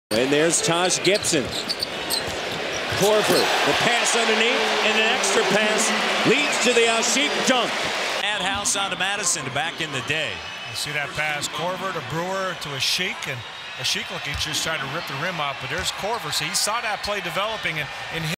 And there's Taj Gibson. Korver, the pass underneath, and an extra pass leads to the Asik dunk. House on to Madison back in the day. You see that pass, Korver to Brewer to Asik, and Asik looking just trying to rip the rim off, but there's Korver. So he saw that play developing, and